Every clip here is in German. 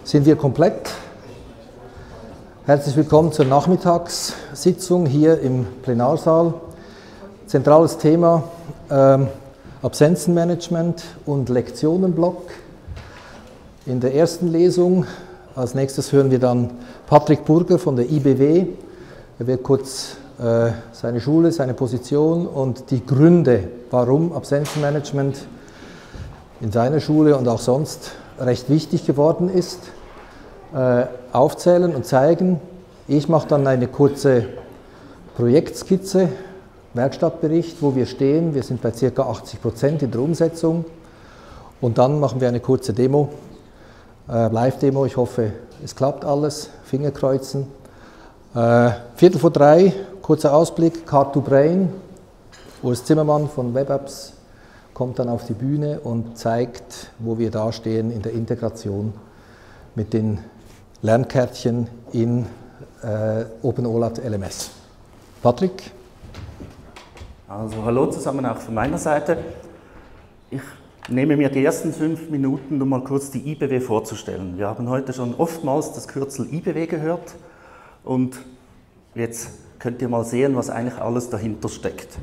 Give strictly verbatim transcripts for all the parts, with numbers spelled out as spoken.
Sind wir komplett? Herzlich willkommen zur Nachmittagssitzung hier im Plenarsaal. Zentrales Thema ähm, Absenzenmanagement und Lektionenblock. In der ersten Lesung, als nächstes hören wir dann Patrick Burger von der I B W. Er wird kurz äh, seine Schule, seine Position und die Gründe, warum Absenzenmanagement in seiner Schule und auch sonst recht wichtig geworden ist, äh, aufzählen und zeigen. Ich mache dann eine kurze Projektskizze, Werkstattbericht, wo wir stehen. Wir sind bei ca. achtzig Prozent in der Umsetzung. Und dann machen wir eine kurze Demo, äh, Live-Demo. Ich hoffe, es klappt alles. Finger kreuzen. Äh, Viertel vor drei, kurzer Ausblick, Car to Brain. Urs Zimmermann von WebApps kommt dann auf die Bühne und zeigt, wo wir da stehen in der Integration mit den Lernkärtchen in äh, OpenOLAT L M S. Patrick? Also hallo zusammen auch von meiner Seite. Ich nehme mir die ersten fünf Minuten, um mal kurz die I B W vorzustellen. Wir haben heute schon oftmals das Kürzel I B W gehört und jetzt könnt ihr mal sehen, was eigentlich alles dahinter steckt.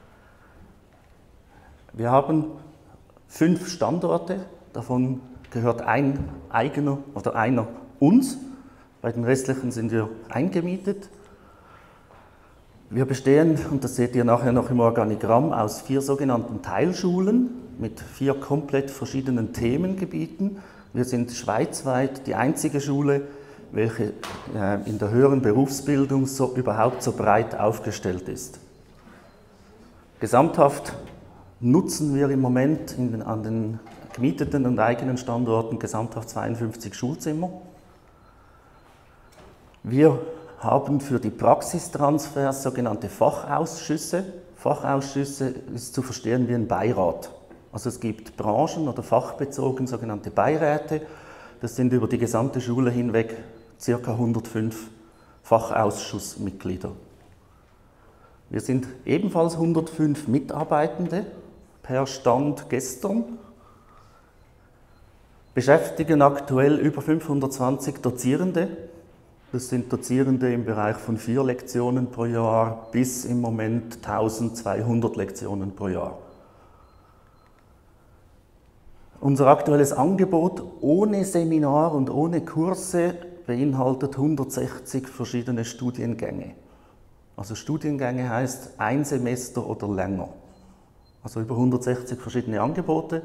Wir haben fünf Standorte, davon gehört ein eigener oder einer uns, bei den restlichen sind wir eingemietet. Wir bestehen, und das seht ihr nachher noch im Organigramm, aus vier sogenannten Teilschulen mit vier komplett verschiedenen Themengebieten. Wir sind schweizweit die einzige Schule, welche äh, in der höheren Berufsbildung so, überhaupt so breit aufgestellt ist. Gesamthaft nutzen wir im Moment in den, an den gemieteten und eigenen Standorten gesamthaft zweiundfünfzig Schulzimmer. Wir haben für die Praxistransfers sogenannte Fachausschüsse. Fachausschüsse ist zu verstehen wie ein Beirat. Also es gibt branchen- oder fachbezogen sogenannte Beiräte. Das sind über die gesamte Schule hinweg ca. hundertfünf Fachausschussmitglieder. Wir sind ebenfalls hundertfünf Mitarbeitende per Stand gestern, beschäftigen aktuell über fünfhundertzwanzig Dozierende. Das sind Dozierende im Bereich von vier Lektionen pro Jahr bis im Moment eintausendzweihundert Lektionen pro Jahr. Unser aktuelles Angebot ohne Seminar und ohne Kurse beinhaltet hundertsechzig verschiedene Studiengänge. Also Studiengänge heißt ein Semester oder länger. Also über hundertsechzig verschiedene Angebote.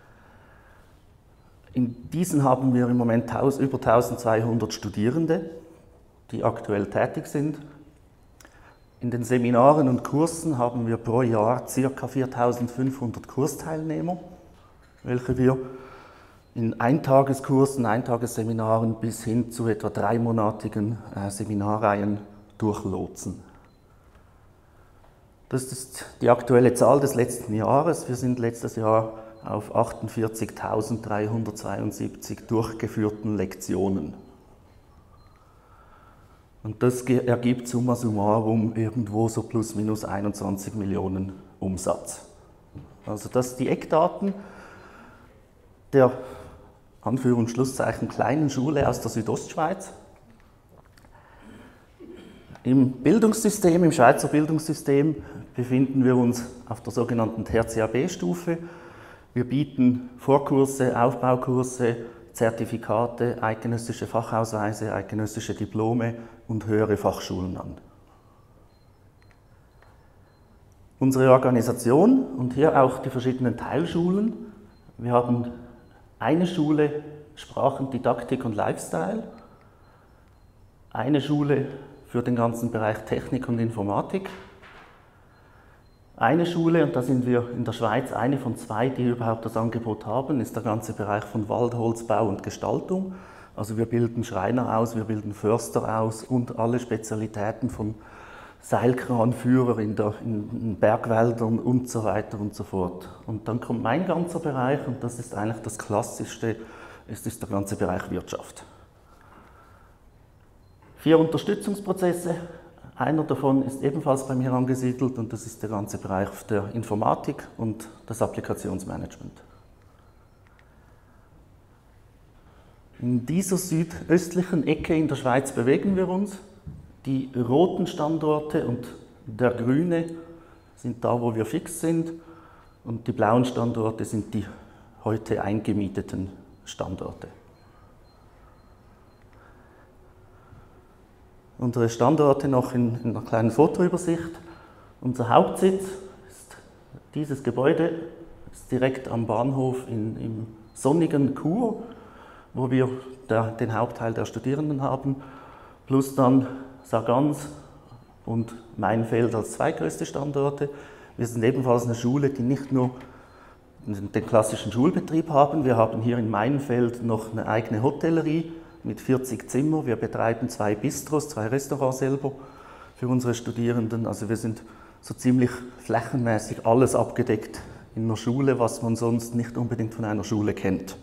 In diesen haben wir im Moment über eintausendzweihundert Studierende, die aktuell tätig sind. In den Seminaren und Kursen haben wir pro Jahr ca. viertausendfünfhundert Kursteilnehmer, welche wir in Eintageskursen, Eintagesseminaren bis hin zu etwa dreimonatigen äh, Seminarreihen durchlotsen. Das ist die aktuelle Zahl des letzten Jahres. Wir sind letztes Jahr auf achtundvierzigtausenddreihundertzweiundsiebzig durchgeführten Lektionen. Und das ergibt summa summarum irgendwo so plus minus einundzwanzig Millionen Umsatz. Also das sind die Eckdaten der Anführungs- und Schlusszeichen kleinen Schule aus der Südostschweiz. Im Bildungssystem, im Schweizer Bildungssystem befinden wir uns auf der sogenannten Tertia B-Stufe. Wir bieten Vorkurse, Aufbaukurse, Zertifikate, eidgenössische Fachausweise, eidgenössische Diplome und höhere Fachschulen an. Unsere Organisation und hier auch die verschiedenen Teilschulen. Wir haben eine Schule Sprachendidaktik und Lifestyle, eine Schule für den ganzen Bereich Technik und Informatik, eine Schule, und da sind wir in der Schweiz eine von zwei, die überhaupt das Angebot haben, ist der ganze Bereich von Waldholzbau und Gestaltung. Also wir bilden Schreiner aus, wir bilden Förster aus und alle Spezialitäten von Seilkranführer in, der, in Bergwäldern und so weiter und so fort. Und dann kommt mein ganzer Bereich, und das ist eigentlich das Klassischste, es ist der ganze Bereich Wirtschaft. Vier Unterstützungsprozesse, einer davon ist ebenfalls bei mir angesiedelt und das ist der ganze Bereich der Informatik und das Applikationsmanagement. In dieser südöstlichen Ecke in der Schweiz bewegen wir uns. Die roten Standorte und der grüne sind da, wo wir fix sind, und die blauen Standorte sind die heute eingemieteten Standorte. Unsere Standorte noch in, in einer kleinen Fotoübersicht. Unser Hauptsitz ist dieses Gebäude, ist direkt am Bahnhof in, im sonnigen Chur, wo wir der, den Hauptteil der Studierenden haben, plus dann Sargans und Mainfeld als zweitgrößte Standorte. Wir sind ebenfalls eine Schule, die nicht nur den klassischen Schulbetrieb haben. Wir haben hier in Mainfeld noch eine eigene Hotellerie mit vierzig Zimmer. Wir betreiben zwei Bistros, zwei Restaurants selber für unsere Studierenden. Also wir sind so ziemlich flächenmäßig alles abgedeckt in einer Schule, was man sonst nicht unbedingt von einer Schule kennt.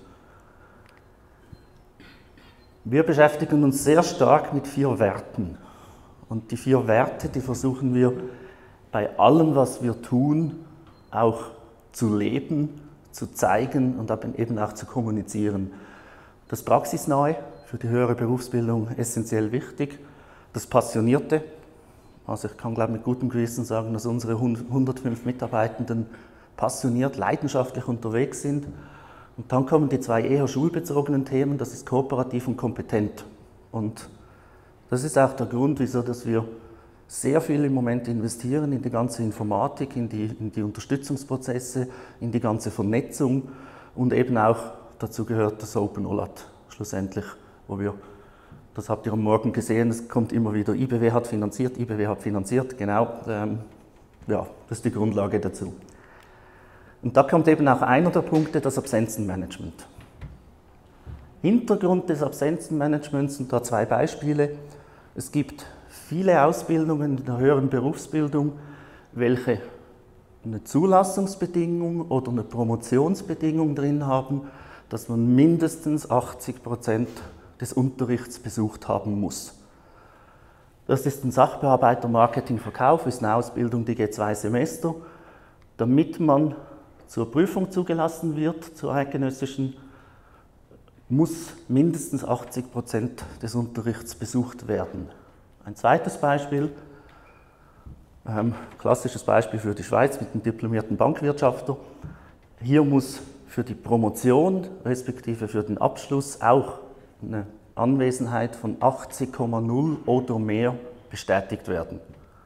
Wir beschäftigen uns sehr stark mit vier Werten. Und die vier Werte, die versuchen wir bei allem, was wir tun, auch zu leben, zu zeigen und eben auch zu kommunizieren. Das Praxisnahe, für die höhere Berufsbildung essentiell wichtig. Das Passionierte, also ich kann glaube mit gutem Gewissen sagen, dass unsere hundertfünf Mitarbeitenden passioniert, leidenschaftlich unterwegs sind. Und dann kommen die zwei eher schulbezogenen Themen, das ist kooperativ und kompetent. Und das ist auch der Grund, wieso dass wir sehr viel im Moment investieren in die ganze Informatik, in die, in die Unterstützungsprozesse, in die ganze Vernetzung und eben auch dazu gehört das Open O L A T schlussendlich, wo wir, das habt ihr am Morgen gesehen, es kommt immer wieder, I B W hat finanziert, I B W hat finanziert, genau, ähm, ja, das ist die Grundlage dazu. Und da kommt eben auch einer der Punkte, das Absenzenmanagement. Hintergrund des Absenzenmanagements sind da zwei Beispiele. Es gibt viele Ausbildungen in der höheren Berufsbildung, welche eine Zulassungsbedingung oder eine Promotionsbedingung drin haben, dass man mindestens achtzig Prozent des Unterrichts besucht haben muss. Das ist ein Sachbearbeiter Marketing Verkauf, ist eine Ausbildung, die geht zwei Semester. Damit man zur Prüfung zugelassen wird, zur eidgenössischen, muss mindestens achtzig Prozent des Unterrichts besucht werden. Ein zweites Beispiel, ähm, klassisches Beispiel für die Schweiz mit dem diplomierten Bankwirtschafter. Hier muss für die Promotion respektive für den Abschluss auch eine Anwesenheit von achtzig Komma null oder mehr bestätigt werden.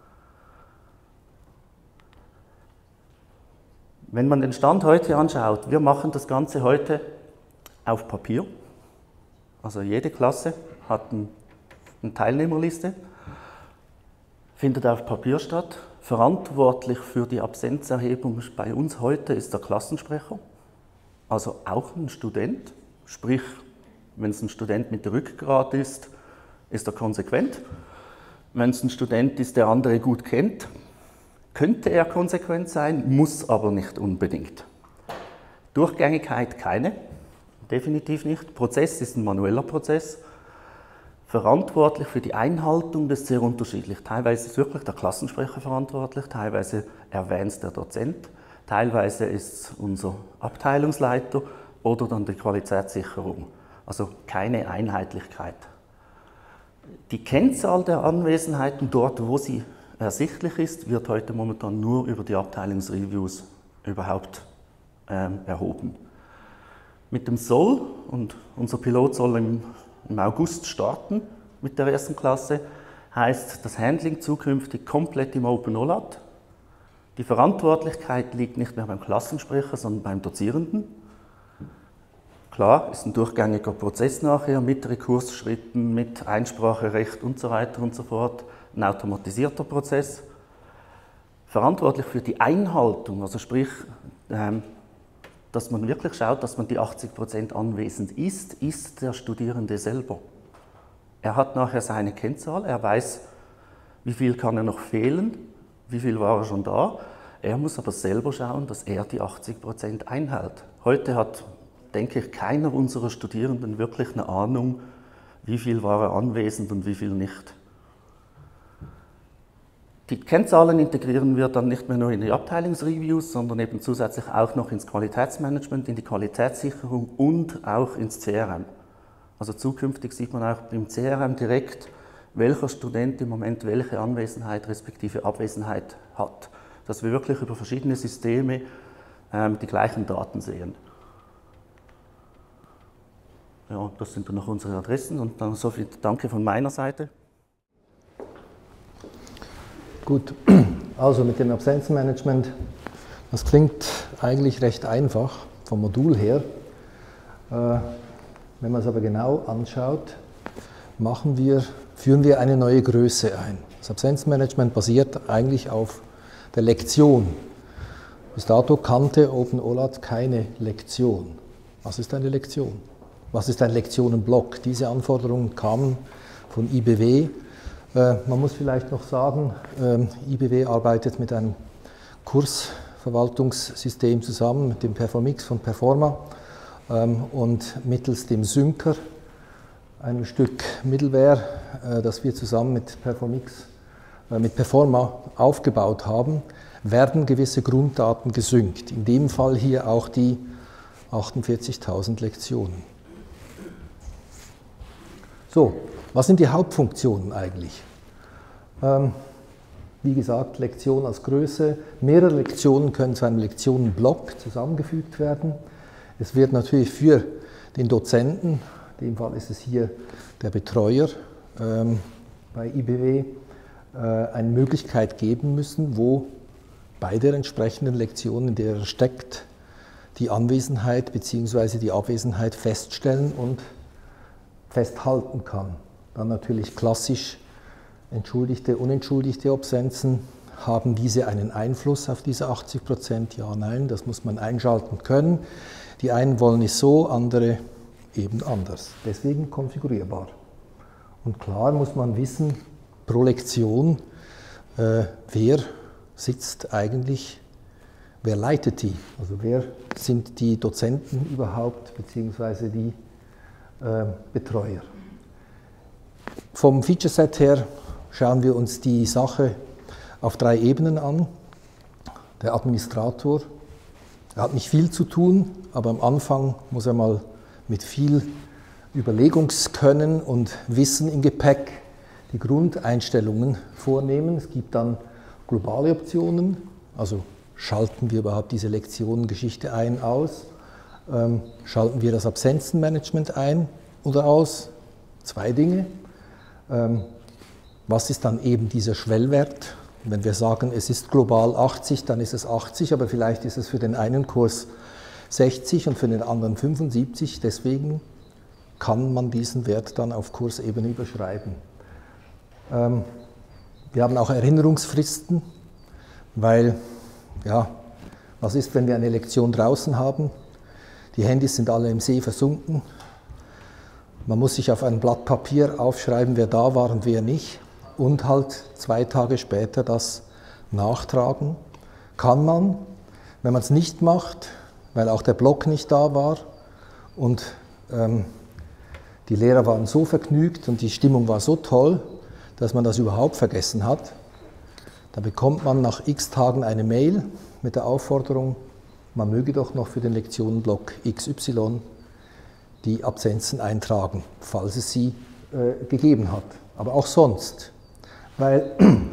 Wenn man den Stand heute anschaut, wir machen das Ganze heute auf Papier. Also jede Klasse hat eine Teilnehmerliste, findet auf Papier statt. Verantwortlich für die Absenzerhebung bei uns heute ist der Klassensprecher, also auch ein Student, sprich, wenn es ein Student mit Rückgrat ist, ist er konsequent. Wenn es ein Student ist, der andere gut kennt, könnte er konsequent sein, muss aber nicht unbedingt. Durchgängigkeit keine, definitiv nicht. Prozess ist ein manueller Prozess. Verantwortlich für die Einhaltung, das ist sehr unterschiedlich. Teilweise ist wirklich der Klassensprecher verantwortlich, teilweise erwähnt es der Dozent, teilweise ist es unser Abteilungsleiter oder dann die Qualitätssicherung. Also keine Einheitlichkeit. Die Kennzahl der Anwesenheiten dort, wo sie ersichtlich ist, wird heute momentan nur über die Abteilungsreviews überhaupt ähm, erhoben. Mit dem Soll, und unser Pilot soll im, im August starten mit der ersten Klasse, heißt das Handling zukünftig komplett im Open O L A T. Die Verantwortlichkeit liegt nicht mehr beim Klassensprecher, sondern beim Dozierenden. Klar, ist ein durchgängiger Prozess nachher mit Rekursschritten, mit Einspracherecht und so weiter und so fort. Ein automatisierter Prozess. Verantwortlich für die Einhaltung, also sprich, dass man wirklich schaut, dass man die achtzig Prozent anwesend ist, ist der Studierende selber. Er hat nachher seine Kennzahl, er weiß, wie viel kann er noch fehlen, wie viel war er schon da. Er muss aber selber schauen, dass er die achtzig Prozent einhält. Heute hat, denke ich, keiner unserer Studierenden wirklich eine Ahnung, wie viel war er anwesend und wie viel nicht. Die Kennzahlen integrieren wir dann nicht mehr nur in die Abteilungsreviews, sondern eben zusätzlich auch noch ins Qualitätsmanagement, in die Qualitätssicherung und auch ins C R M. Also zukünftig sieht man auch im C R M direkt, welcher Student im Moment welche Anwesenheit respektive Abwesenheit hat. Dass wir wirklich über verschiedene Systeme ähm, die gleichen Daten sehen. Ja, das sind dann noch unsere Adressen und dann so viel Danke von meiner Seite. Gut, also mit dem Absenzenmanagement, das klingt eigentlich recht einfach vom Modul her. Äh, wenn man es aber genau anschaut, machen wir, führen wir eine neue Größe ein. Das Absenzenmanagement basiert eigentlich auf der Lektion. Bis dato kannte OpenOLAT keine Lektion. Was ist eine Lektion? Was ist ein Lektionenblock? Diese Anforderungen kamen von I B W. Äh, man muss vielleicht noch sagen, äh, I B W arbeitet mit einem Kursverwaltungssystem zusammen, mit dem Performix von Performa ähm, und mittels dem Syncer, einem Stück Middleware, äh, das wir zusammen mit Performix, äh, mit Performa aufgebaut haben, werden gewisse Grunddaten gesynkt. In dem Fall hier auch die achtundvierzigtausend Lektionen. So, was sind die Hauptfunktionen eigentlich? Ähm, wie gesagt, Lektion als Größe. Mehrere Lektionen können zu einem Lektionenblock zusammengefügt werden. Es wird natürlich für den Dozenten, in dem Fall ist es hier der Betreuer ähm, bei I B W, äh, eine Möglichkeit geben müssen, wo bei der entsprechenden Lektion, in der er steckt, die Anwesenheit bzw. die Abwesenheit feststellen und festhalten kann. Dann natürlich klassisch entschuldigte, unentschuldigte Absenzen. Haben diese einen Einfluss auf diese achtzig Prozent? Ja, nein, das muss man einschalten können. Die einen wollen es so, andere eben anders. Deswegen konfigurierbar. Und klar muss man wissen, pro Lektion, äh, wer sitzt eigentlich, wer leitet die? Also wer sind die Dozenten überhaupt, beziehungsweise die äh, Betreuer? Vom Feature-Set her schauen wir uns die Sache auf drei Ebenen an. Der Administrator, er hat nicht viel zu tun, aber am Anfang muss er mal mit viel Überlegungskönnen und Wissen im Gepäck die Grundeinstellungen vornehmen. Es gibt dann globale Optionen, also schalten wir überhaupt diese Lektionengeschichte ein, aus, ähm, schalten wir das Absenzenmanagement ein oder aus, zwei Dinge. Ähm, was ist dann eben dieser Schwellwert? Wenn wir sagen, es ist global achtzig, dann ist es achtzig, aber vielleicht ist es für den einen Kurs sechzig und für den anderen fünfundsiebzig, deswegen kann man diesen Wert dann auf Kursebene überschreiben. Ähm, Wir haben auch Erinnerungsfristen, weil, ja, was ist, wenn wir eine Lektion draußen haben? Die Handys sind alle im See versunken. Man muss sich auf ein Blatt Papier aufschreiben, wer da war und wer nicht. Und halt zwei Tage später das nachtragen. Kann man, wenn man es nicht macht, weil auch der Block nicht da war und ähm, die Lehrer waren so vergnügt und die Stimmung war so toll, dass man das überhaupt vergessen hat, da bekommt man nach x Tagen eine Mail mit der Aufforderung, man möge doch noch für den Lektionenblock X Y die Absenzen eintragen, falls es sie äh, gegeben hat. Aber auch sonst, weil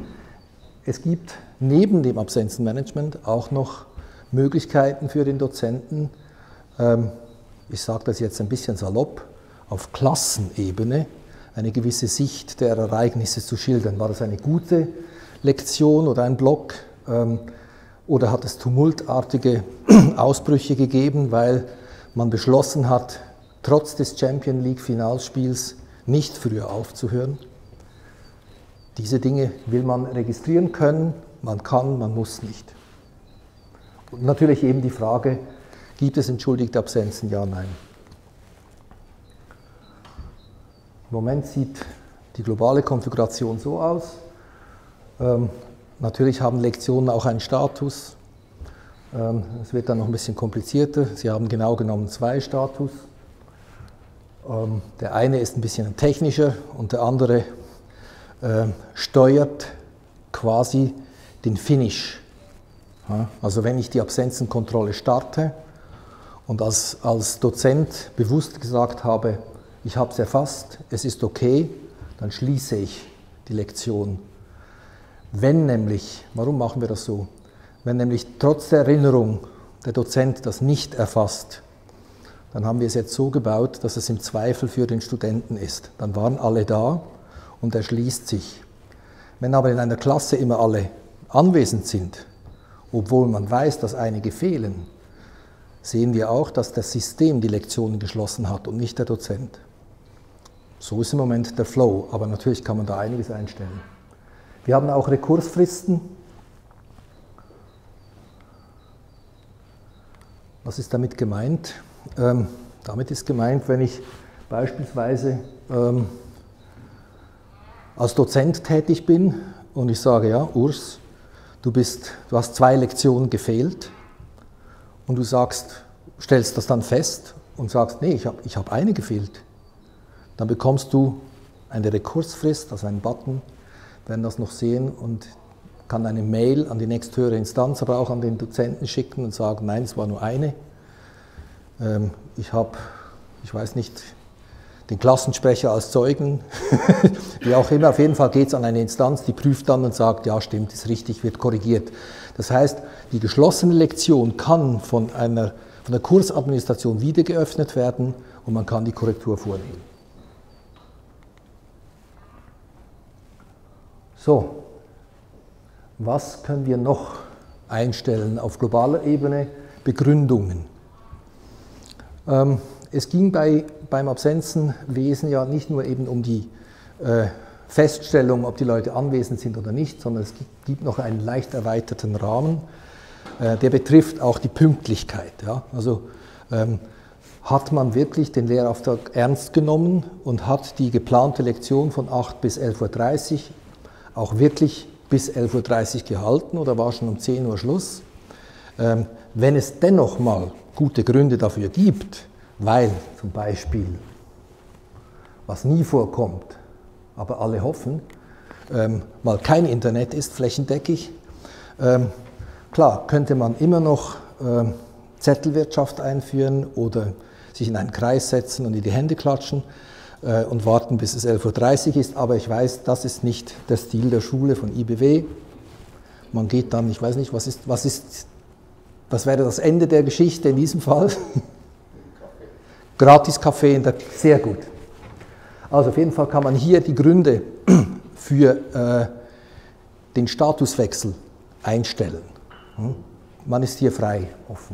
es gibt neben dem Absenzenmanagement auch noch Möglichkeiten für den Dozenten, ähm, ich sage das jetzt ein bisschen salopp, auf Klassenebene eine gewisse Sicht der Ereignisse zu schildern. War das eine gute Lektion oder ein Block ähm, oder hat es tumultartige Ausbrüche gegeben, weil man beschlossen hat, trotz des Champions League Finalspiels nicht früher aufzuhören? Diese Dinge will man registrieren können, man kann, man muss nicht. Und natürlich eben die Frage, gibt es entschuldigte Absenzen? Ja, nein. Im Moment sieht die globale Konfiguration so aus. Ähm, natürlich haben Lektionen auch einen Status. Ähm, es wird dann noch ein bisschen komplizierter. Sie haben genau genommen zwei Status. Ähm, der eine ist ein bisschen ein technischer und der andere äh, steuert quasi den Finish. Ja, also wenn ich die Absenzenkontrolle starte und als, als Dozent bewusst gesagt habe, ich habe es erfasst, es ist okay, dann schließe ich die Lektion. Wenn nämlich, warum machen wir das so? Wenn nämlich trotz der Erinnerung der Dozent das nicht erfasst, dann haben wir es jetzt so gebaut, dass es im Zweifel für den Studenten ist. Dann waren alle da und er schließt sich. Wenn aber in einer Klasse immer alle anwesend sind, obwohl man weiß, dass einige fehlen, sehen wir auch, dass das System die Lektionen geschlossen hat und nicht der Dozent. So ist im Moment der Flow, aber natürlich kann man da einiges einstellen. Wir haben auch Rekursfristen. Was ist damit gemeint? Ähm, damit ist gemeint, wenn ich beispielsweise ähm, als Dozent tätig bin und ich sage, ja, Urs, du, bist, du hast zwei Lektionen gefehlt und du sagst, stellst das dann fest und sagst, nee, ich habe ich hab eine gefehlt. Dann bekommst du eine Rekursfrist, also einen Button, werden das noch sehen und kann eine Mail an die nächsthöhere Instanz, aber auch an den Dozenten schicken und sagen, nein, es war nur eine. Ähm, ich habe, ich weiß nicht, den Klassensprecher als Zeugen, wie auch immer, auf jeden Fall geht es an eine Instanz, die prüft dann und sagt, ja stimmt, ist richtig, wird korrigiert. Das heißt, die geschlossene Lektion kann von, einer, von der Kursadministration wieder geöffnet werden und man kann die Korrektur vornehmen. So, was können wir noch einstellen auf globaler Ebene? Begründungen. Ähm, es ging bei, beim Absenzenwesen ja nicht nur eben um die äh, Feststellung, ob die Leute anwesend sind oder nicht, sondern es gibt, gibt noch einen leicht erweiterten Rahmen, äh, der betrifft auch die Pünktlichkeit. Ja? Also ähm, hat man wirklich den Lehrauftrag ernst genommen und hat die geplante Lektion von acht bis elf Uhr dreißig auch wirklich bis elf Uhr dreißig gehalten oder war schon um zehn Uhr Schluss? Ähm, wenn es dennoch mal gute Gründe dafür gibt, weil zum Beispiel, was nie vorkommt, aber alle hoffen, ähm, mal kein Internet ist flächendeckig, ähm, klar, könnte man immer noch ähm, Zettelwirtschaft einführen oder sich in einen Kreis setzen und in die Hände klatschen äh, und warten, bis es elf Uhr dreißig ist, aber ich weiß, das ist nicht der Stil der Schule von I B W. Man geht dann, ich weiß nicht, was ist, was ist, was wäre das Ende der Geschichte in diesem Fall? Gratis-Kaffee, in der, sehr gut. Also auf jeden Fall kann man hier die Gründe für äh, den Statuswechsel einstellen. Hm? Man ist hier frei, offen.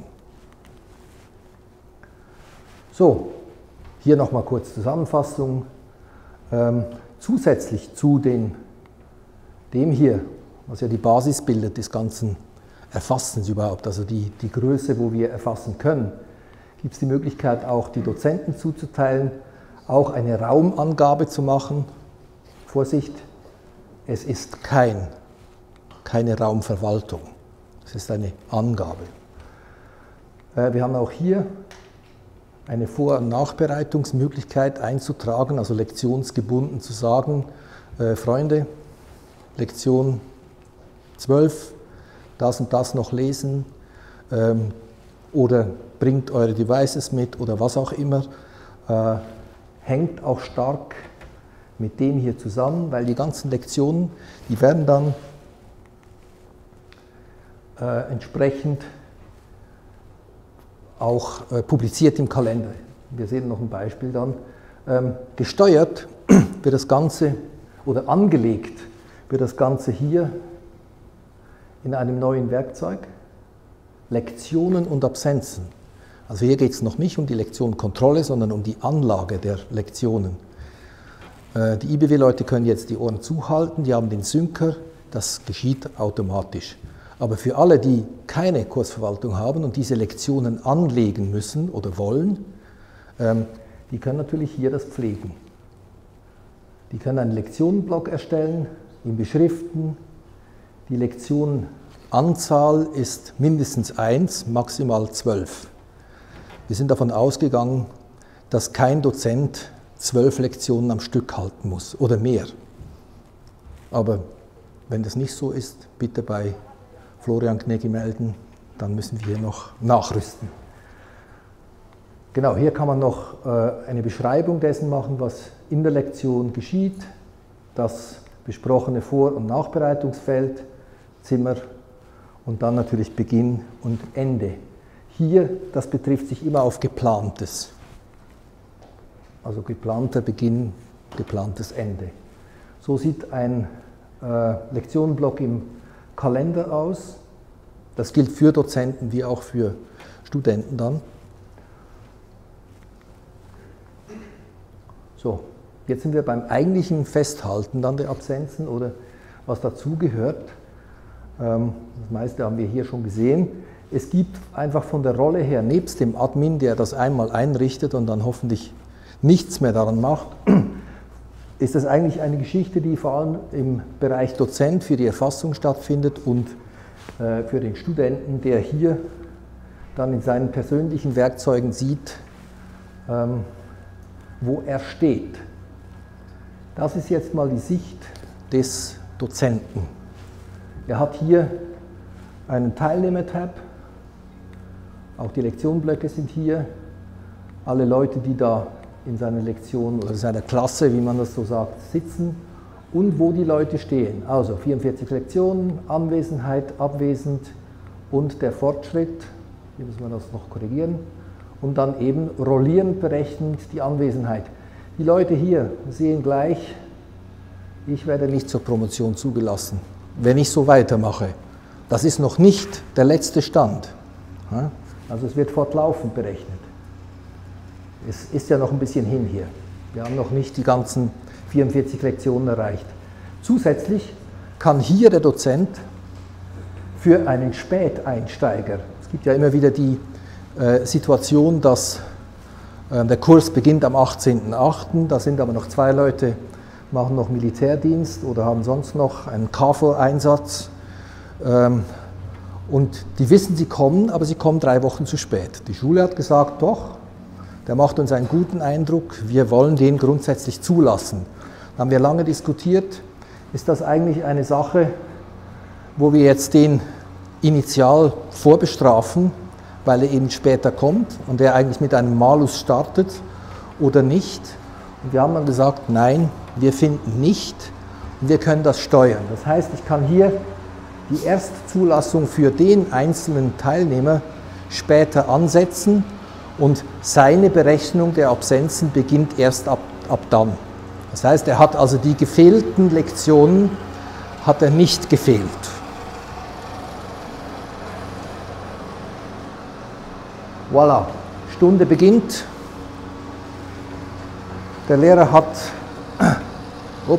So, hier nochmal kurz Zusammenfassung. Ähm, zusätzlich zu den, dem hier, was ja die Basis bildet des ganzen Erfassens überhaupt, also die, die Größe, wo wir erfassen können, gibt es die Möglichkeit auch die Dozenten zuzuteilen, auch eine Raumangabe zu machen. Vorsicht, es ist kein, keine Raumverwaltung, es ist eine Angabe. Äh, wir haben auch hier eine Vor- und Nachbereitungsmöglichkeit einzutragen, also lektionsgebunden zu sagen, äh, Freunde, Lektion zwölf, das und das noch lesen ähm, oder bringt eure Devices mit oder was auch immer, äh, hängt auch stark mit dem hier zusammen, weil die ganzen Lektionen, die werden dann äh, entsprechend auch äh, publiziert im Kalender. Wir sehen noch ein Beispiel dann. Ähm, gesteuert wird das Ganze oder angelegt wird das Ganze hier in einem neuen Werkzeug, Lektionen und Absenzen. Also hier geht es noch nicht um die Lektionenkontrolle, sondern um die Anlage der Lektionen. Äh, die I B W-Leute können jetzt die Ohren zuhalten, die haben den Synker, das geschieht automatisch. Aber für alle, die keine Kursverwaltung haben und diese Lektionen anlegen müssen oder wollen, ähm, die können natürlich hier das pflegen. Die können einen Lektionenblock erstellen, ihn beschriften. Die Lektionenanzahl ist mindestens eins, maximal zwölf. Wir sind davon ausgegangen, dass kein Dozent zwölf Lektionen am Stück halten muss oder mehr. Aber wenn das nicht so ist, bitte bei Florian Kneggi melden, dann müssen wir noch nachrüsten. Genau, hier kann man noch äh, eine Beschreibung dessen machen, was in der Lektion geschieht, das besprochene Vor- und Nachbereitungsfeld, Zimmer und dann natürlich Beginn und Ende. Hier, das betrifft sich immer auf Geplantes. Also geplanter Beginn, geplantes Ende. So sieht ein äh, Lektionenblock im Kalender aus. Das gilt für Dozenten wie auch für Studenten dann. So, jetzt sind wir beim eigentlichen Festhalten dann der Absenzen oder was dazugehört. Ähm, das meiste haben wir hier schon gesehen. Es gibt einfach von der Rolle her, nebst dem Admin, der das einmal einrichtet und dann hoffentlich nichts mehr daran macht, ist das eigentlich eine Geschichte, die vor allem im Bereich Dozent für die Erfassung stattfindet und äh, für den Studenten, der hier dann in seinen persönlichen Werkzeugen sieht, ähm, wo er steht. Das ist jetzt mal die Sicht des Dozenten. Er hat hier einen Teilnehmer-Tab, auch die Lektionenblöcke sind hier, alle Leute, die da in seiner Lektion oder seiner Klasse, wie man das so sagt, sitzen und wo die Leute stehen. Also vierundvierzig Lektionen, Anwesenheit, abwesend und der Fortschritt, hier müssen wir das noch korrigieren, und dann eben rollierend berechnend die Anwesenheit. Die Leute hier sehen gleich, ich werde nicht zur Promotion zugelassen, wenn ich so weitermache. Das ist noch nicht der letzte Stand. Also es wird fortlaufend berechnet. Es ist ja noch ein bisschen hin hier. Wir haben noch nicht die ganzen vierundvierzig Lektionen erreicht. Zusätzlich kann hier der Dozent für einen Späteinsteiger, es gibt ja immer wieder die äh, Situation, dass äh, der Kurs beginnt am achtzehnten achten, da sind aber noch zwei Leute, machen noch Militärdienst oder haben sonst noch einen K V R-Einsatz. Ähm, und die wissen, sie kommen, aber sie kommen drei Wochen zu spät. Die Schule hat gesagt, doch, der macht uns einen guten Eindruck, wir wollen den grundsätzlich zulassen. Da haben wir lange diskutiert, ist das eigentlich eine Sache, wo wir jetzt den initial vorbestrafen, weil er eben später kommt und er eigentlich mit einem Malus startet oder nicht. Und wir haben dann gesagt, nein, wir finden nicht und wir können das steuern. Das heißt, ich kann hier die Erstzulassung für den einzelnen Teilnehmer später ansetzen und seine Berechnung der Absenzen beginnt erst ab, ab dann. Das heißt, er hat also die gefehlten Lektionen hat er nicht gefehlt. Voilà, Stunde beginnt. Der Lehrer hat, upp,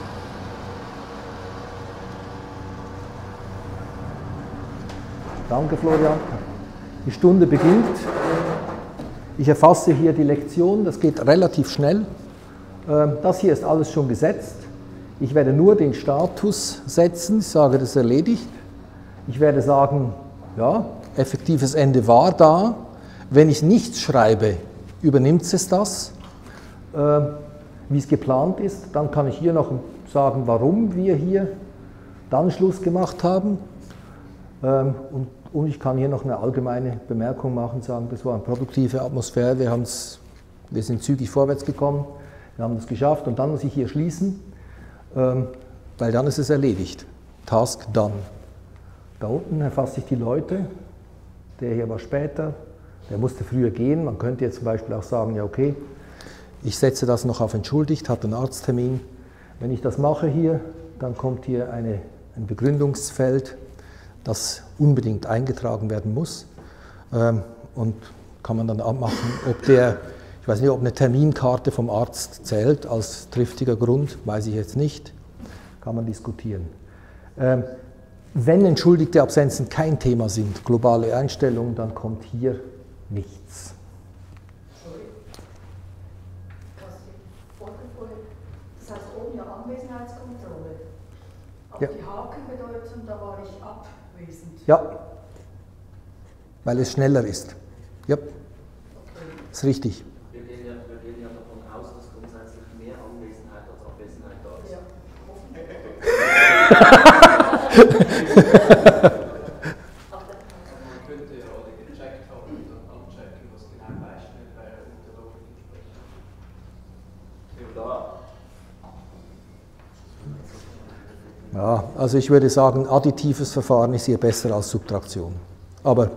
danke Florian, die Stunde beginnt. Ich erfasse hier die Lektion, das geht relativ schnell. Das hier ist alles schon gesetzt. Ich werde nur den Status setzen, ich sage, das ist erledigt. Ich werde sagen, ja, effektives Ende war da. Wenn ich nichts schreibe, übernimmt es das, äh, wie es geplant ist. Dann kann ich hier noch sagen, warum wir hier dann Schluss gemacht haben. Ähm, und, und ich kann hier noch eine allgemeine Bemerkung machen, sagen, das war eine produktive Atmosphäre, wir, haben's, wir sind zügig vorwärts gekommen, wir haben das geschafft. Und dann muss ich hier schließen, ähm, weil dann ist es erledigt. Task done. Da unten erfasse ich die Leute, der hier war später. Der musste früher gehen. Man könnte jetzt zum Beispiel auch sagen, ja okay, ich setze das noch auf entschuldigt, hat einen Arzttermin. Wenn ich das mache hier, dann kommt hier eine, ein Begründungsfeld, das unbedingt eingetragen werden muss. Ähm, und kann man dann abmachen, ob der, ich weiß nicht, ob eine Terminkarte vom Arzt zählt als triftiger Grund, weiß ich jetzt nicht, kann man diskutieren. Ähm, wenn entschuldigte Absenzen kein Thema sind, globale Einstellungen, dann kommt hier nichts. Sorry. Das heißt oben ja Anwesenheitskontrolle. Aber Ja. die Haken bedeuten, da war ich abwesend. Ja, weil es schneller ist. Ja, Okay. ist richtig. Wir gehen, ja, wir gehen ja davon aus, dass grundsätzlich mehr Anwesenheit als Abwesenheit da ist. Ja, hoffentlich. Man könnte ja alle gecheckt haben und dann abchecken, was genau beisteht, weil Also ich würde sagen, additives Verfahren ist hier besser als Subtraktion. Aber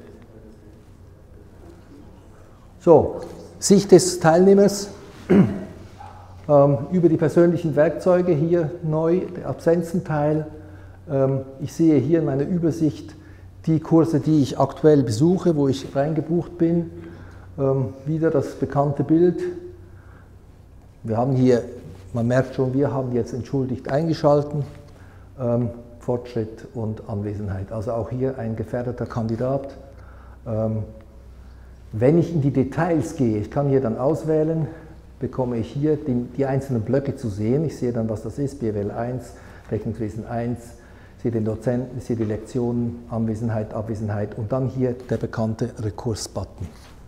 so, Sicht des Teilnehmers ähm, über die persönlichen Werkzeuge hier neu, der Absenzenteil. Ähm, ich sehe hier in meiner Übersicht die Kurse, die ich aktuell besuche, wo ich reingebucht bin. Ähm, wieder das bekannte Bild. Wir haben hier, man merkt schon, wir haben jetzt entschuldigt eingeschalten. Ähm, Fortschritt und Anwesenheit. Also auch hier ein gefährdeter Kandidat. Ähm, wenn ich in die Details gehe, ich kann hier dann auswählen, bekomme ich hier die, die einzelnen Blöcke zu sehen. Ich sehe dann, was das ist, B W L eins, Rechnungswesen eins, sehe den Dozenten, sehe die Lektionen, Anwesenheit, Abwesenheit und dann hier der bekannte Rekurs-Button.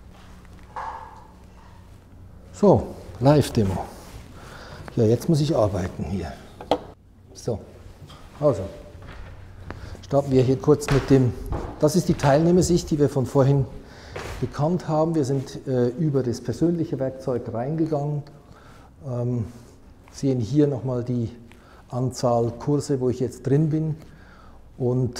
So, Live-Demo. Ja, jetzt muss ich arbeiten hier. So, also, starten wir hier kurz mit dem, das ist die Teilnehmersicht, die wir von vorhin gekannt haben. Wir sind äh, über das persönliche Werkzeug reingegangen, ähm, sehen hier nochmal die Anzahl Kurse, wo ich jetzt drin bin und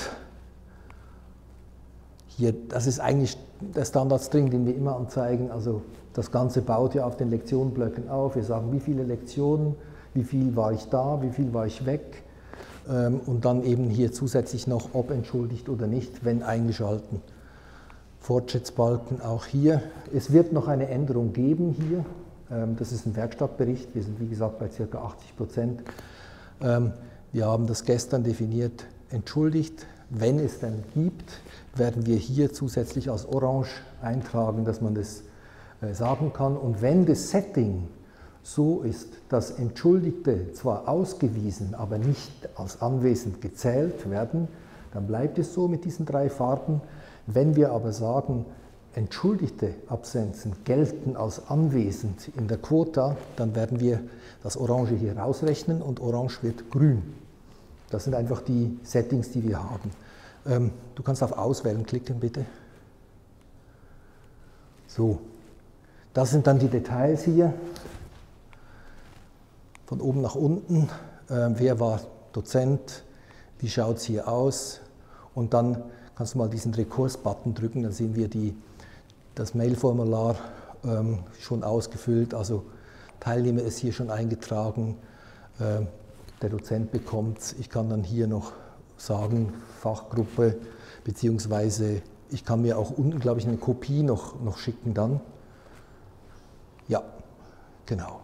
hier, das ist eigentlich der Standardstring, den wir immer anzeigen, also das Ganze baut ja auf den Lektionenblöcken auf. Wir sagen, wie viele Lektionen, wie viel war ich da, wie viel war ich weg ähm, und dann eben hier zusätzlich noch, ob entschuldigt oder nicht, wenn eingeschalten. Fortschrittsbalken auch hier. Es wird noch eine Änderung geben hier. Ähm, das ist ein Werkstattbericht. Wir sind wie gesagt bei ca. achtzig Prozent. Ähm, wir haben das gestern definiert, entschuldigt. Wenn es denn gibt, werden wir hier zusätzlich als Orange eintragen, dass man das äh, sagen kann. Und wenn das Setting so ist, dass Entschuldigte zwar ausgewiesen, aber nicht als anwesend gezählt werden, dann bleibt es so mit diesen drei Farben. Wenn wir aber sagen, entschuldigte Absenzen gelten als anwesend in der Quota, dann werden wir das Orange hier rausrechnen und Orange wird grün. Das sind einfach die Settings, die wir haben. Ähm, du kannst auf Auswählen klicken, bitte. So, das sind dann die Details hier. Von oben nach unten. Ähm, wer war Dozent? Wie schaut es hier aus? Und dann kannst du mal diesen Rekurs-Button drücken, dann sehen wir die, das Mail-Formular ähm, schon ausgefüllt. Also Teilnehmer ist hier schon eingetragen. Ähm, der Dozent bekommt es. Ich kann dann hier noch sagen, Fachgruppe, beziehungsweise ich kann mir auch unten, glaube ich, eine Kopie noch, noch schicken dann. Ja, genau.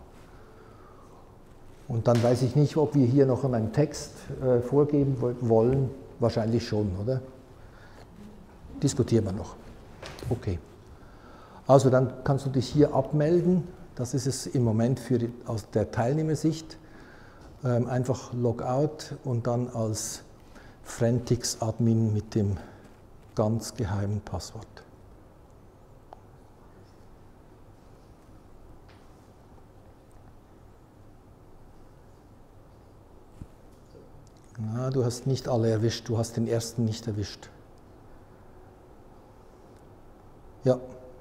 Und dann weiß ich nicht, ob wir hier noch einen Text äh, vorgeben wollen. Wahrscheinlich schon, oder? Diskutieren wir noch. Okay. Also dann kannst du dich hier abmelden. Das ist es im Moment für die, aus der Teilnehmersicht. Ähm, einfach Logout und dann als Frentix-Admin mit dem ganz geheimen Passwort. Na, du hast nicht alle erwischt, du hast den ersten nicht erwischt. Ja.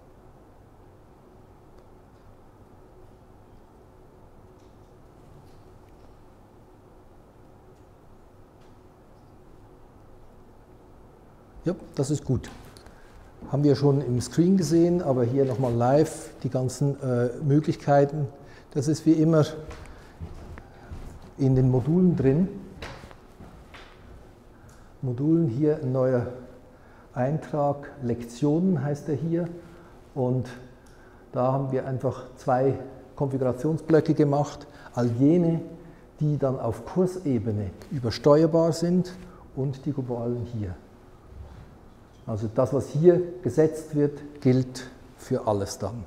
Ja, das ist gut. Haben wir schon im Screen gesehen, aber hier nochmal live die ganzen äh, Möglichkeiten. Das ist wie immer in den Modulen drin. Modulen hier ein neuer Eintrag, Lektionen heißt er hier. Und da haben wir einfach zwei Konfigurationsblöcke gemacht. All jene, die dann auf Kursebene übersteuerbar sind und die globalen hier. Also das, was hier gesetzt wird, gilt für alles dann.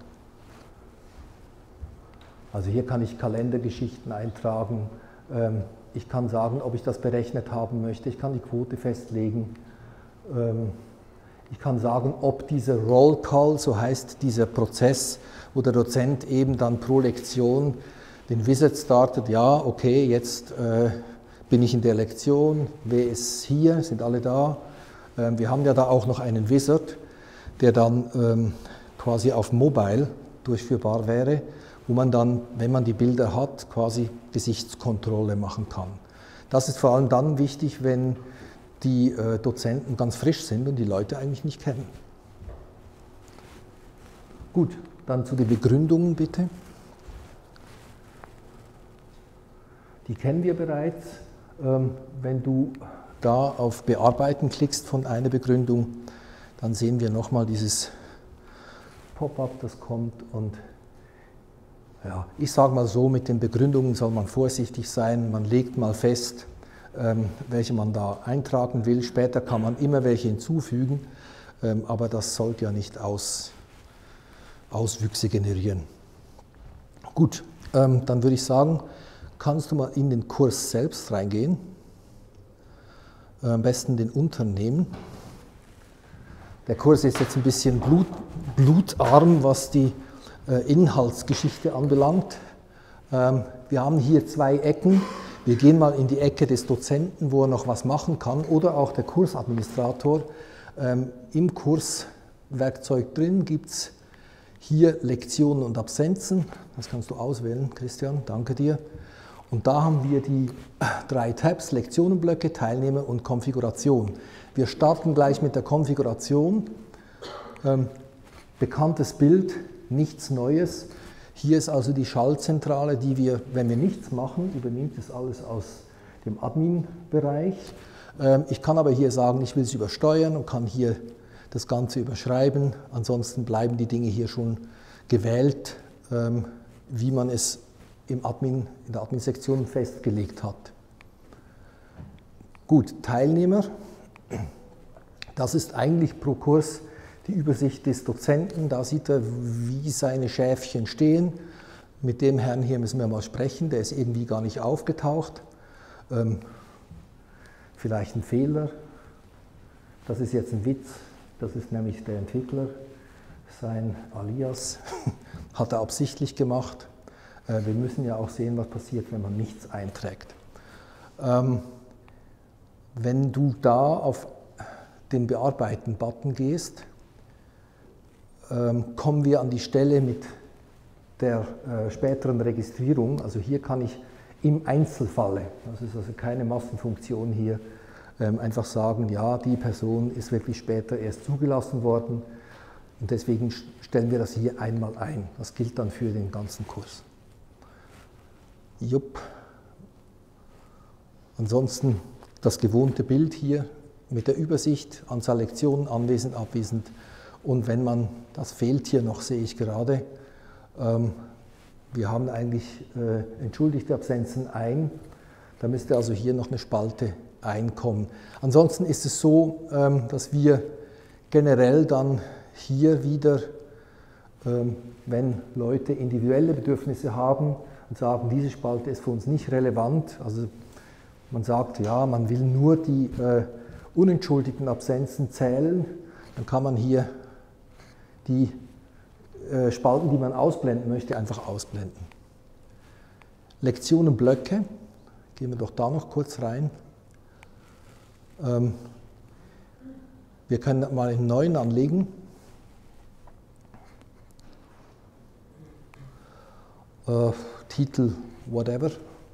Also hier kann ich Kalendergeschichten eintragen. Ich kann sagen, ob ich das berechnet haben möchte. Ich kann die Quote festlegen. Ich kann sagen, ob dieser Roll Call, so heißt dieser Prozess, wo der Dozent eben dann pro Lektion den Wizard startet. Ja, okay, jetzt bin ich in der Lektion. Wer ist hier? Sind alle da? Wir haben ja da auch noch einen Wizard, der dann ähm, quasi auf Mobile durchführbar wäre, wo man dann, wenn man die Bilder hat, quasi Gesichtskontrolle machen kann. Das ist vor allem dann wichtig, wenn die äh, Dozenten ganz frisch sind und die Leute eigentlich nicht kennen. Gut, dann zu den Begründungen bitte. Die kennen wir bereits. Ähm, wenn du da auf Bearbeiten klickst von einer Begründung, dann sehen wir nochmal dieses Pop-up, das kommt. Und ja, ich sage mal so, mit den Begründungen soll man vorsichtig sein. Man legt mal fest, ähm, welche man da eintragen will. Später kann man immer welche hinzufügen, ähm, aber das sollte ja nicht aus, Auswüchse generieren. Gut, ähm, dann würde ich sagen, kannst du mal in den Kurs selbst reingehen. Äh, am besten den unteren nehmen. Der Kurs ist jetzt ein bisschen blut, blutarm, was die äh, Inhaltsgeschichte anbelangt. Ähm, wir haben hier zwei Ecken. Wir gehen mal in die Ecke des Dozenten, wo er noch was machen kann, oder auch der Kursadministrator. Ähm, Im Kurswerkzeug drin gibt es hier Lektionen und Absenzen. Das kannst du auswählen, Christian, danke dir. Und da haben wir die drei Tabs, Lektionenblöcke, Teilnehmer und Konfiguration. Wir starten gleich mit der Konfiguration. Ähm, bekanntes Bild, nichts Neues. Hier ist also die Schaltzentrale, die wir, wenn wir nichts machen, übernimmt das alles aus dem Admin-Bereich. Ähm, ich kann aber hier sagen, ich will es übersteuern und kann hier das Ganze überschreiben. Ansonsten bleiben die Dinge hier schon gewählt, ähm, wie man es im Admin, in der Admin-Sektion festgelegt hat. Gut, Teilnehmer. Das ist eigentlich pro Kurs die Übersicht des Dozenten. Da sieht er, wie seine Schäfchen stehen. Mit dem Herrn hier müssen wir mal sprechen, der ist irgendwie gar nicht aufgetaucht. Ähm, vielleicht ein Fehler. Das ist jetzt ein Witz, das ist nämlich der Entwickler. Sein Alias hat er absichtlich gemacht. Äh, wir müssen ja auch sehen, was passiert, wenn man nichts einträgt. Ähm, wenn du da auf den Bearbeiten-Button gehst, ähm, kommen wir an die Stelle mit der äh, späteren Registrierung. Also hier kann ich im Einzelfalle, das ist also keine Massenfunktion hier, ähm, einfach sagen, ja, die Person ist wirklich später erst zugelassen worden und deswegen stellen wir das hier einmal ein. Das gilt dann für den ganzen Kurs. Jupp. Ansonsten das gewohnte Bild hier mit der Übersicht, Anzahl Lektionen, anwesend, abwesend. Und wenn man, das fehlt hier noch, sehe ich gerade, ähm, wir haben eigentlich äh, entschuldigte Absenzen ein, da müsste also hier noch eine Spalte einkommen. Ansonsten ist es so, ähm, dass wir generell dann hier wieder, ähm, wenn Leute individuelle Bedürfnisse haben und sagen, diese Spalte ist für uns nicht relevant, also man sagt, ja, man will nur die äh, unentschuldigten Absenzen zählen, dann kann man hier die äh, Spalten, die man ausblenden möchte, einfach ausblenden. Lektionenblöcke, gehen wir doch da noch kurz rein. Ähm, wir können mal einen neuen anlegen. Äh, Titel, whatever.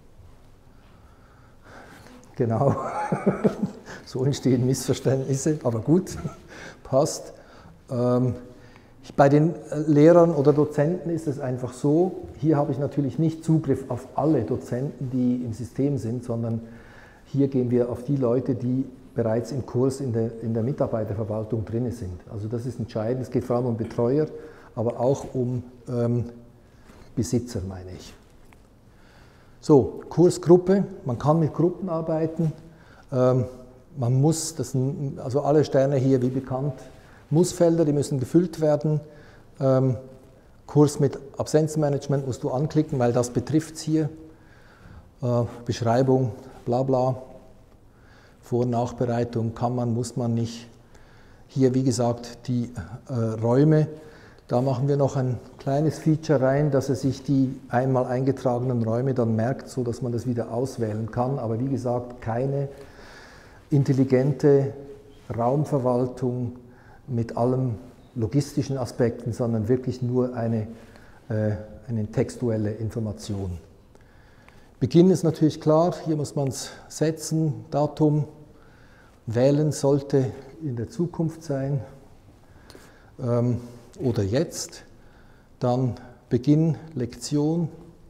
Genau, so entstehen Missverständnisse, aber gut, passt. Ähm, bei den Lehrern oder Dozenten ist es einfach so, hier habe ich natürlich nicht Zugriff auf alle Dozenten, die im System sind, sondern hier gehen wir auf die Leute, die bereits im Kurs in der, in der Mitarbeiterverwaltung drin sind. Also das ist entscheidend, es geht vor allem um Betreuer, aber auch um ähm, Besitzer, meine ich. So, Kursgruppe, man kann mit Gruppen arbeiten, ähm, man muss, das sind, also alle Sterne hier wie bekannt, Mussfelder, die müssen gefüllt werden. Ähm, Kurs mit Absenzenmanagement musst du anklicken, weil das betrifft es hier. Äh, Beschreibung, bla bla, Vor- und Nachbereitung, kann man, muss man nicht. Hier, wie gesagt, die äh, Räume. Da machen wir noch ein kleines Feature rein, dass er sich die einmal eingetragenen Räume dann merkt, sodass man das wieder auswählen kann. Aber wie gesagt, keine intelligente Raumverwaltung mit allen logistischen Aspekten, sondern wirklich nur eine, äh, eine textuelle Information. Beginn ist natürlich klar, hier muss man es setzen, Datum, wählen sollte in der Zukunft sein ähm, oder jetzt, dann Beginn Lektion,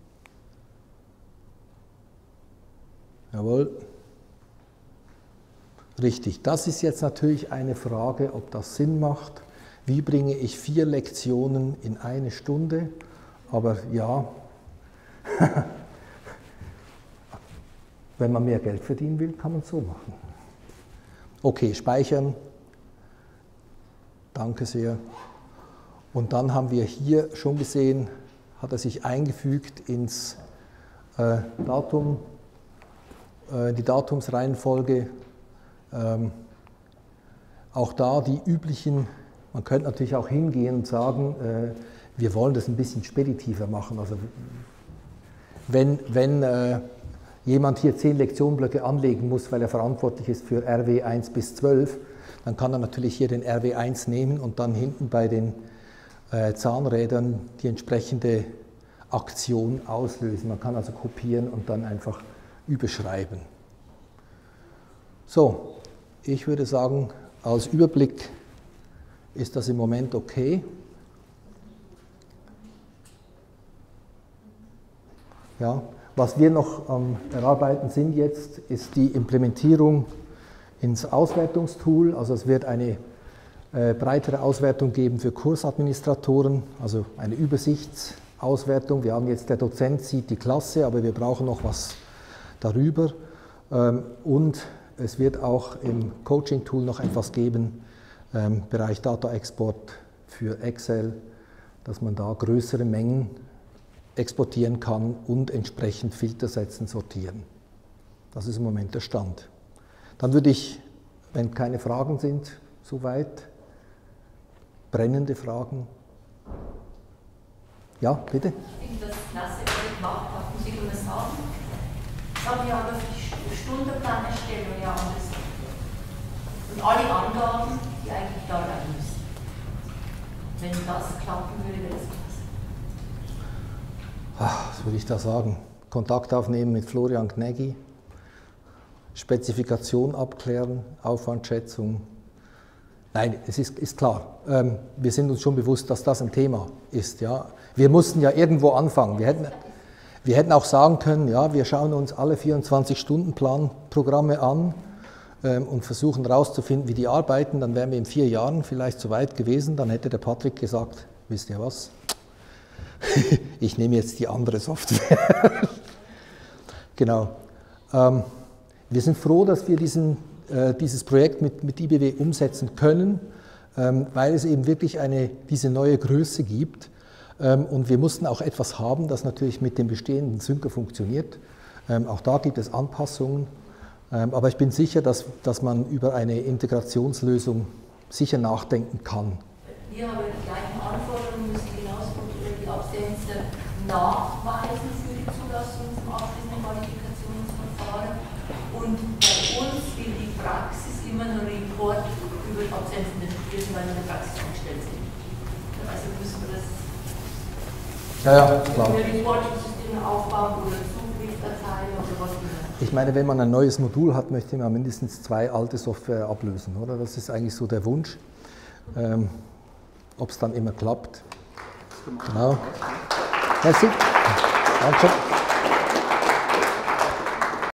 jawohl, richtig, das ist jetzt natürlich eine Frage, ob das Sinn macht, wie bringe ich vier Lektionen in eine Stunde, aber ja, wenn man mehr Geld verdienen will, kann man es so machen. Okay, speichern. Danke sehr. Und dann haben wir hier schon gesehen, hat er sich eingefügt ins äh, Datum, äh, die Datumsreihenfolge. Ähm, auch da die üblichen, man könnte natürlich auch hingehen und sagen, äh, wir wollen das ein bisschen speditiver machen. Also wenn, wenn äh, jemand hier zehn Lektionenblöcke anlegen muss, weil er verantwortlich ist für R W eins bis zwölf, dann kann er natürlich hier den R W eins nehmen und dann hinten bei den äh, Zahnrädern die entsprechende Aktion auslösen. Man kann also kopieren und dann einfach überschreiben. So, ich würde sagen, als Überblick ist das im Moment okay. Ja. Was wir noch am Erarbeiten sind jetzt, ist die Implementierung ins Auswertungstool. Also es wird eine äh, breitere Auswertung geben für Kursadministratoren, also eine Übersichtsauswertung. Wir haben jetzt, der Dozent sieht die Klasse, aber wir brauchen noch was darüber. Ähm, und es wird auch im Coaching-Tool noch etwas geben, ähm, Bereich Data-Export für Excel, dass man da größere Mengen exportieren kann und entsprechend Filter setzen, sortieren. Das ist im Moment der Stand. Dann würde ich, wenn keine Fragen sind, soweit, brennende Fragen. Ja, bitte? Ich finde das klasse, was ihr gemacht habt, muss ich immer sagen. Das haben wir aber für die Stundenplanerstellung ja anders. Und alle Angaben, die eigentlich da rein müssen. Wenn das klappen würde, wäre das klasse. Was würde ich da sagen? Kontakt aufnehmen mit Florian Gnägi, Spezifikation abklären, Aufwandschätzung. Nein, es ist, ist klar. Ähm, wir sind uns schon bewusst, dass das ein Thema ist. Ja. Wir mussten ja irgendwo anfangen. Wir hätten, wir hätten auch sagen können, ja, wir schauen uns alle vierundzwanzig-Stunden-Plan-Programme an ähm, und versuchen herauszufinden, wie die arbeiten. Dann wären wir in vier Jahren vielleicht so weit gewesen. Dann hätte der Patrick gesagt, wisst ihr was? Ich nehme jetzt die andere Software. Genau. Ähm, wir sind froh, dass wir diesen, äh, dieses Projekt mit, mit I B W umsetzen können, ähm, weil es eben wirklich eine, diese neue Größe gibt. Ähm, und wir mussten auch etwas haben, das natürlich mit dem bestehenden Sync funktioniert. Ähm, auch da gibt es Anpassungen. Ähm, aber ich bin sicher, dass, dass man über eine Integrationslösung sicher nachdenken kann. Wir haben die gleichen Anforderungen, müssen genauso gut über die Absenzer nachweisen für die Zulassung zum abschließenden Qualifikationsverfahren. Und bei uns will die Praxis immer einen Report über die Absenzen des Studierenden, weil wir in der Praxis angestellt sind. Also müssen wir das ja, ja, klar. über Reporting-Systeme aufbauen oder Zugriffsdateien oder was immer. Ich meine, wenn man ein neues Modul hat, möchte man mindestens zwei alte Software ablösen, oder? Das ist eigentlich so der Wunsch. Ähm, Ob es dann immer klappt. Genau. Merci. Danke.